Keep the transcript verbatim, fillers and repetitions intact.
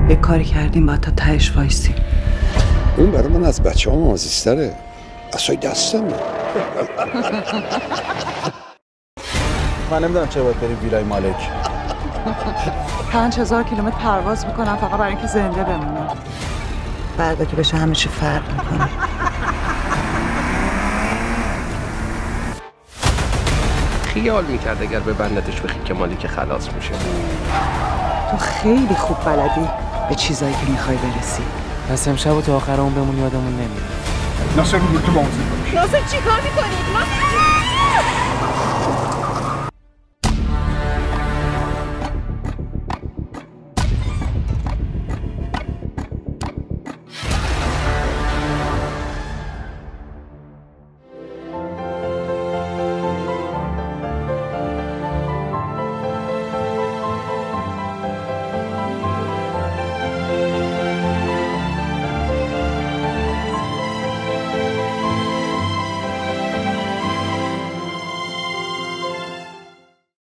یه کاری کردیم باید تا تهش وایسیم. اون برای من از بچه هم عزیزتره. اصای دستم من نمیدونم چه باید بریم ویلای مالک. پنج هزار کیلومتر پرواز میکنم فقط برای اینکه زنده بمونم. فردا که بشه همه چی فرق میکنه. خیال میکرد اگر به بندتش به خیک مالک خلاص میشه. تو خیلی خوب بلدی به چیزایی که میخوای برسی. پس امشب و تا آخر اون بمون یادمون نمیره. ناصر رو تو بازی باش. ناصر چیکار میکنید؟ ناصر